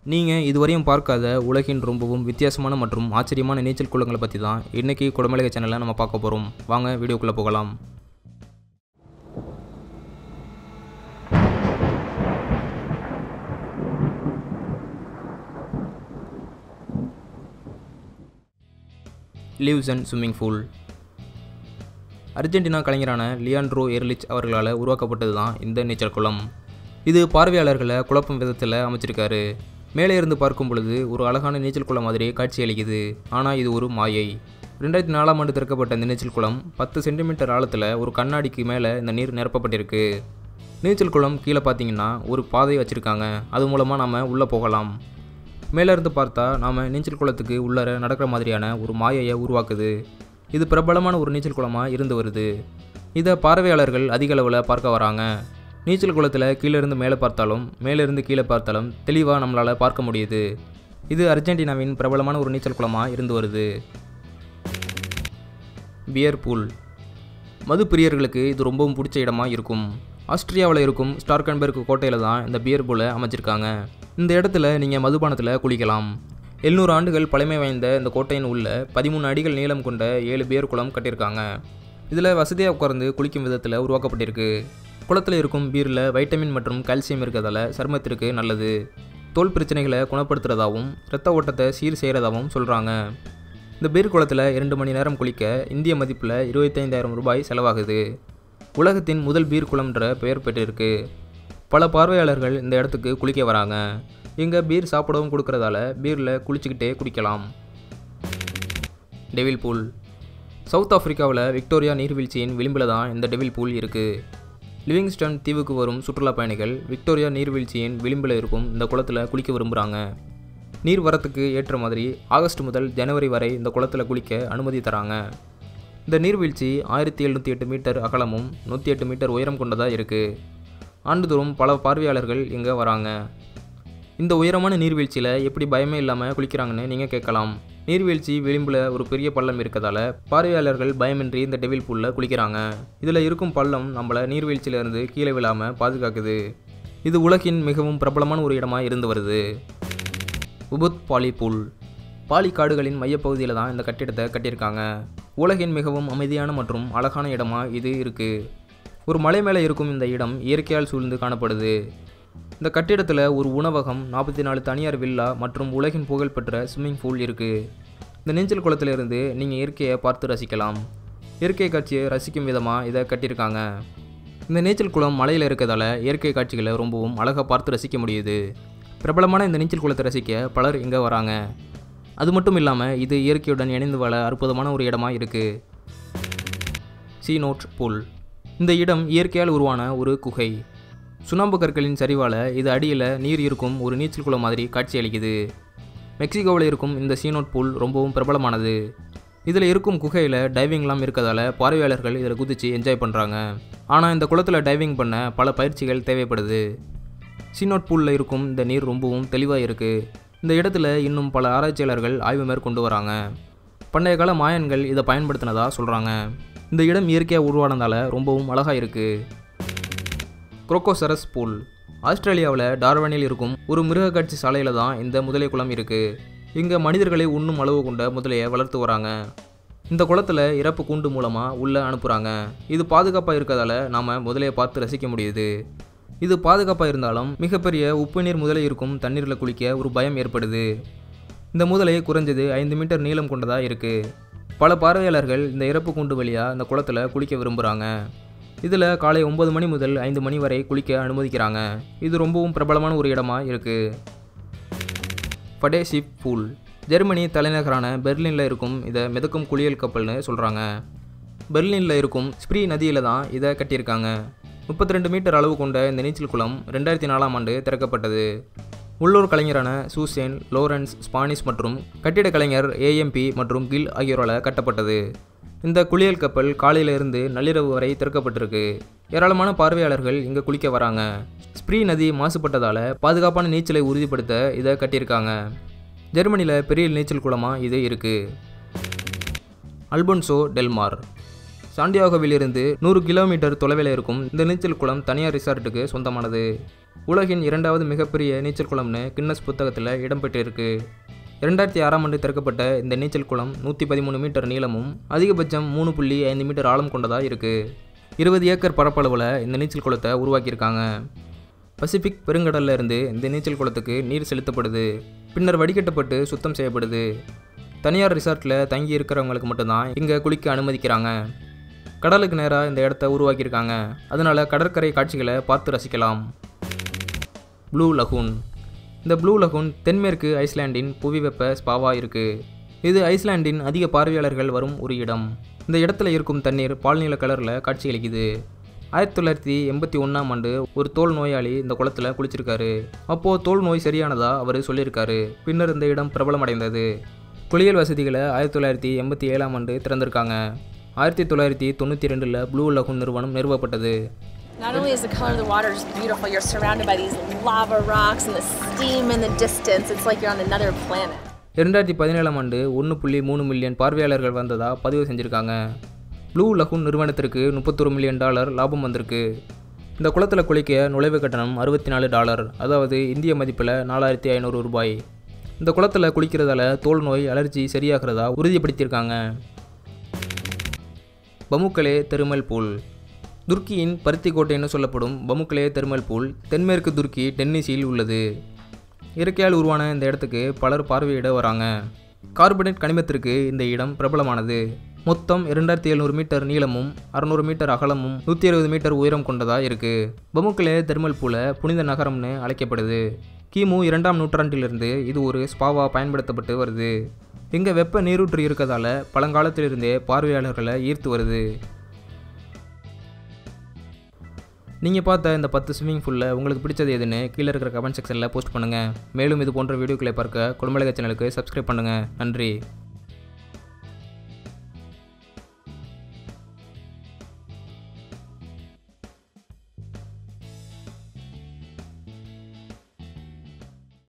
நீங்கள் இதுவரையும் பார்க்காத உலகின் ரொம்பவும் வித்தியாசமான மற்றும் ஆச்சரியமான நீச்சல் குளங்களை பற்றி தான் இன்றைக்கி குடமிளகை சேனலில் நம்ம பார்க்க போகிறோம். வாங்க வீடியோக்குள்ளே போகலாம். illusionswimming pool. அர்ஜென்டினா கலைஞரான லியாண்ட்ரோ எர்லிச் அவர்களால் உருவாக்கப்பட்டது தான் இந்த நீச்சல் குளம். இது பார்வையாளர்களை குழப்பம் விதத்தில் அமைச்சிருக்காரு. மேலே இருந்து பார்க்கும் பொழுது ஒரு அழகான நீச்சல் குளம் மாதிரி காட்சியளிக்குது. ஆனால் இது ஒரு மாயை. 2004ஆம் ஆண்டு திறக்கப்பட்ட இந்த நீச்சல் குளம் 10 சென்டிமீட்டர் ஆழத்தில் ஒரு கண்ணாடிக்கு மேலே இந்த நீர் நிரப்பப்பட்டிருக்கு. நீச்சல் குளம் கீழே பார்த்தீங்கன்னா ஒரு பாதை வச்சுருக்காங்க. அது மூலமாக நாம் உள்ளே போகலாம். மேலே இருந்து பார்த்தா நாம் நீச்சல் குளத்துக்கு உள்ளர நடக்கிற மாதிரியான ஒரு மாயையை உருவாக்குது. இது பிரபலமான ஒரு நீச்சல் குளமாக இருந்து வருது. இதை பார்வையாளர்கள் அதிக அளவில் பார்க்க வராங்க. நீச்சல் குளத்தில் கீழேருந்து மேலே பார்த்தாலும் மேலேருந்து கீழே பார்த்தாலும் தெளிவாக நம்மளால் பார்க்க முடியுது. இது அர்ஜென்டினாவின் பிரபலமான ஒரு நீச்சல் குளமாக இருந்து வருது. Pier pool. மது பிரியர்களுக்கு இது ரொம்பவும் பிடிச்ச இடமா இருக்கும். ஆஸ்திரியாவில் இருக்கும் ஸ்டார்kenberger கோட்டையில் தான் இந்த பியர் பூலை அமைச்சிருக்காங்க. இந்த இடத்துல நீங்கள் மதுபானத்தில் குளிக்கலாம். 700 ஆண்டுகள் பழமை வாய்ந்த இந்த கோட்டையின் உள்ள 13 அடிகள் நீளம் கொண்ட 7 பியர் குளம் கட்டியிருக்காங்க. இதில் வசதியாக உட்கார்ந்து குளிக்கும் விதத்தில் உருவாக்கப்பட்டிருக்கு. குளத்தில் இருக்கும் பீரில் வைட்டமின் மற்றும் கால்சியம் இருக்கிறதால சருமத்திற்கு நல்லது. தோல் பிரச்சனைகளை குணப்படுத்துறதாகவும் இரத்த ஓட்டத்தை சீர் செய்கிறதாகவும் சொல்கிறாங்க. இந்த பீர் குளத்தில் 2 மணி நேரம் குளிக்க இந்திய மதிப்பில் 25,000 ரூபாய் செலவாகுது. உலகத்தின் முதல் பீர் குளம்ன்ற பெயர் பெற்றிருக்கு. பல பார்வையாளர்கள் இந்த இடத்துக்கு குளிக்க வராங்க. இங்கே பீர் சாப்பிடவும் கொடுக்கறதால பீரில் குளிச்சுக்கிட்டே குடிக்கலாம். Devil pool. சவுத் ஆஃப்ரிக்காவில் விக்டோரியா நீர்வீழ்ச்சியின் விளிம்பில் தான் இந்த டெவில் பூல் இருக்குது. லிவிங்ஸ்டன் தீவுக்கு வரும் சுற்றுலா பயணிகள் விக்டோரியா நீர்வீழ்ச்சியின் விளிம்பில் இருக்கும் இந்த குளத்தில் குளிக்க விரும்புகிறாங்க. நீர் வரத்துக்கு ஏற்ற மாதிரி ஆகஸ்ட் முதல் ஜனவரி வரை இந்த குளத்தில் குளிக்க அனுமதி தராங்க. இந்த நீர்வீழ்ச்சி 1708 மீட்டர் அகலமும் 108 மீட்டர் உயரம் கொண்டதாக இருக்குது. ஆண்டுதோறும் பல பார்வையாளர்கள் இங்கே வராங்க. இந்த உயரமான நீர்வீழ்ச்சியில் எப்படி பயமே இல்லாமல் குளிக்கிறாங்கன்னு நீங்கள் கேட்கலாம். நீர்வீழ்ச்சி விளிம்பில் ஒரு பெரிய பள்ளம் இருக்கிறதால பார்வையாளர்கள் பயமின்றி இந்த டெவில் பூலில் குளிக்கிறாங்க. இதில் இருக்கும் பள்ளம் நம்மளை நீர்வீழ்ச்சியிலேருந்து கீழே விழாமல் பாதுகாக்குது. இது உலகின் மிகவும் பிரபலமான ஒரு இடமாக இருந்து வருது. உபுத் பாலி பூல். பாலி காடுகளின் மையப்பகுதியில் தான் இந்த கட்டிடத்தை கட்டியிருக்காங்க. உலகின் மிகவும் அமைதியான மற்றும் அழகான இடமாக இது இருக்குது. ஒரு மலை மேலே இருக்கும் இந்த இடம் இயற்கையால் சூழ்ந்து காணப்படுது. இந்த கட்டிடத்தில் ஒரு உணவகம், 44 தனியார் வில்லா மற்றும் உலகின் புகழ்பெற்ற ஸ்விம்மிங் பூல் இருக்குது. இந்த நீச்சல் குளத்திலிருந்து நீங்கள் இயற்கையை பார்த்து ரசிக்கலாம். இயற்கை காட்சியை ரசிக்கும் விதமாக இதை கட்டியிருக்காங்க. இந்த நீச்சல் குளம் மலையில் இருக்கிறதால இயற்கை காட்சிகளை ரொம்பவும் அழகாக பார்த்து ரசிக்க முடியுது. பிரபலமான இந்த நீச்சல் குளத்தை ரசிக்க பலர் இங்கே வராங்க. அது மட்டும் இல்லாமல் இது இயற்கையுடன் இணைந்து வாழ அற்புதமான ஒரு இடமாக இருக்குது. cenote pool. இந்த இடம் இயற்கையால் உருவான ஒரு குகை. சுண்ணாம்பு கற்களின் சரிவால் இது அடியில் நீர் இருக்கும் ஒரு நீச்சல் குளம் மாதிரி காட்சியளிக்குது. மெக்சிகோவில் இருக்கும் இந்த cenote பூல் ரொம்பவும் பிரபலமானது. இதில் இருக்கும் குகையில் டைவிங்லாம் இருக்கிறதால பார்வையாளர்கள் இதில் குதித்து என்ஜாய் பண்ணுறாங்க. ஆனால் இந்த குளத்தில் டைவிங் பண்ண பல பயிற்சிகள் தேவைப்படுது. cenote பூலில் இருக்கும் இந்த நீர் ரொம்பவும் தெளிவாக இருக்குது. இந்த இடத்துல இன்னும் பல ஆராய்ச்சியாளர்கள் ஆய்வு மேற்கொண்டு வராங்க. பண்டைய கால மாயன்கள் இதை பயன்படுத்தினதா சொல்கிறாங்க. இந்த இடம் இயற்கையாக உருவானதால் ரொம்பவும் அழகாக இருக்குது. crocosaurus pool. ஆஸ்திரேலியாவில் டார்வனில் இருக்கும் ஒரு மிருகக்காட்சி சாலையில் தான் இந்த முதலை குளம் இருக்குது. இங்கே மனிதர்களை உண்ணும் அளவு கொண்ட முதலையை வளர்த்து வராங்க. இந்த குளத்தில் இறப்பு கூண்டு மூலமாக உள்ளே அனுப்புகிறாங்க. இது பாதுகாப்பாக இருக்கிறதால நாம் முதலையை பார்த்து ரசிக்க முடியுது. இது பாதுகாப்பாக இருந்தாலும் மிகப்பெரிய உப்பு நீர் முதலை இருக்கும் தண்ணீரில் குளிக்க ஒரு பயம் ஏற்படுது. இந்த முதலை குறைஞ்சது 5 மீட்டர் நீளம் கொண்டதாக இருக்குது. பல பார்வையாளர்கள் இந்த இறப்பு கூண்டு வழியாக இந்த குளத்தில் குளிக்க விரும்புகிறாங்க. இதில் காலை 9 மணி முதல் 5 மணி வரை குளிக்க அனுமதிக்கிறாங்க. இது ரொம்பவும் பிரபலமான ஒரு இடமா இருக்குது. ஃபடேஷிப் பூல். ஜெர்மனி தலைநகரான பெர்லினில் இருக்கும் இதை மிதக்கும் குளியல் கப்பல்னு சொல்கிறாங்க. பெர்லினில் இருக்கும் ஸ்ப்ரீ நதியில் தான் இதை கட்டியிருக்காங்க. 32 மீட்டர் அளவு கொண்ட இந்த நீச்சல் குளம் 2004ஆம் ஆண்டு திறக்கப்பட்டது. உள்ளூர் கலைஞரான சூசேன், லோரன்ஸ், ஸ்பானிஷ் மற்றும் கட்டிட கலைஞர் AMP மற்றும் கில் ஆகியோரால் கட்டப்பட்டது. இந்த குளியல் கப்பல் காலையிலிருந்து நள்ளிரவு வரை திறக்கப்பட்டிருக்கு. ஏராளமான பார்வையாளர்கள் இங்கே குளிக்க வராங்க. ஸ்ப்ரீ நதி மாசுபட்டதால் பாதுகாப்பான நீச்சலை உறுதிப்படுத்த இதை கட்டியிருக்காங்க. ஜெர்மனியில் பெரிய நீச்சல் குளமாக இது இருக்குது. அல்போன்சோ டெல் மார். சாண்டியாகோவிலிருந்து 100 கிலோமீட்டர் தொலைவில் இருக்கும் இந்த நீச்சல் குளம் தனியார் ரிசார்ட்டுக்கு சொந்தமானது. உலகின் 2வது மிகப்பெரிய நீச்சல் குளம்னு கின்னஸ் புத்தகத்தில் இடம்பெற்றிருக்கு. 2006ஆம் ஆண்டு திறக்கப்பட்ட இந்த நீச்சல் குளம் 113 மீட்டர் நீளமும் அதிகபட்சம் 3.5 மீட்டர் ஆழம் கொண்டதாக இருக்குது. 20 ஏக்கர் பரப்பளவில் இந்த நீச்சல் குளத்தை உருவாக்கியிருக்காங்க. பசிபிக் பெருங்கடல்ல இருந்து இந்த நீச்சல் குளத்துக்கு நீர் செலுத்தப்படுது. பின்னர் வடிகட்டப்பட்டு சுத்தம் செய்யப்படுது. தனியார் ரிசார்ட்டில் தங்கி இருக்கிறவங்களுக்கு மட்டும்தான் இங்கே குளிக்க அனுமதிக்கிறாங்க. கடலுக்கு நேராக இந்த இடத்த உருவாக்கியிருக்காங்க. அதனால கடற்கரை காட்சிகளை பார்த்து ரசிக்கலாம். Blue lagoon. இந்த ப்ளூ லகூன் தென்மேற்கு ஐஸ்லாண்டின் புவிவெப்ப ஸ்பாவாக இருக்குது. இது ஐஸ்லாண்டின் அதிக பார்வையாளர்கள் வரும் ஒரு இடம். இந்த இடத்துல இருக்கும் தண்ணீர் பால்நீல கலரில் காட்சியளிக்குது. 1981ஆம் ஆண்டு ஒரு தோல் நோயாளி இந்த குளத்தில் குளிச்சிருக்காரு. அப்போது தோல் நோய் சரியானதா அவர் சொல்லியிருக்காரு. பின்னர் இந்த இடம் பிரபலமடைந்தது. குளியல் வசதிகளை 1987ஆம் ஆண்டு திறந்திருக்காங்க. 1992இல் ப்ளூ லகூன் நிறுவனம் நிறுவப்பட்டது. Not only is the color of the water just beautiful, you're surrounded by these lava rocks and the steam in the distance. It's like you're on another planet. 2017ஆம் ஆண்டு 1.3 மில்லியன் பார்வையாளர்கள் வந்ததா பதிவு செஞ்சுருக்காங்க. Blue lagoon நிறுவனத்திற்கு $31 million லாபம் வந்திருக்கு. இந்த குளத்தில் குளிக்க நுழைவு கட்டணம் $64, அதாவது இந்திய மதிப்பில் 4500 ரூபாய். இந்த குளத்தில் குளிக்கிறதால தோல் நோய் அலர்ஜி சரியாகிறதா உறுதிப்படுத்தியிருக்காங்க. Pamukkale thermal pool. துருக்கியின் பருத்தி கோட்டைன்னு சொல்லப்படும் பமுக்கலே தெர்மல் பூல் தென்மேற்கு துருக்கி டென்னிஸில் உள்ளது. இயற்கையால் உருவான இந்த இடத்துக்கு பலர் பார்வையிட வராங்க. கார்பனேட் கனிமத்திற்கு இந்த இடம் பிரபலமானது. மொத்தம் 2700 மீட்டர் நீளமும் 600 மீட்டர் அகலமும் 160 மீட்டர் உயரம் கொண்டதாக இருக்குது. பமுக்கலே தெர்மல் பூலை புனித நகரம்னு அழைக்கப்படுது. கிமு 2ஆம் நூற்றாண்டிலிருந்து இது ஒரு ஸ்பாவா பயன்படுத்தப்பட்டு வருது. இங்கே வெப்ப நீரூற்று இருக்கதால பழங்காலத்திலிருந்தே பார்வையாளர்களை ஈர்த்து வருது. நீங்கள் பார்த்த இந்த 10 ஸ்விம்மிங் பூலில் உங்களுக்கு பிடிச்சது எதுன்னு கீழே இருக்கிற கமெண்ட் செக்ஷனில் போஸ்ட் பண்ணுங்கள். மேலும் இது போன்ற வீடியோக்களை பார்க்க குடமிளகாய் சேனலுக்கு சப்ஸ்கிரைப் பண்ணுங்கள். நன்றி.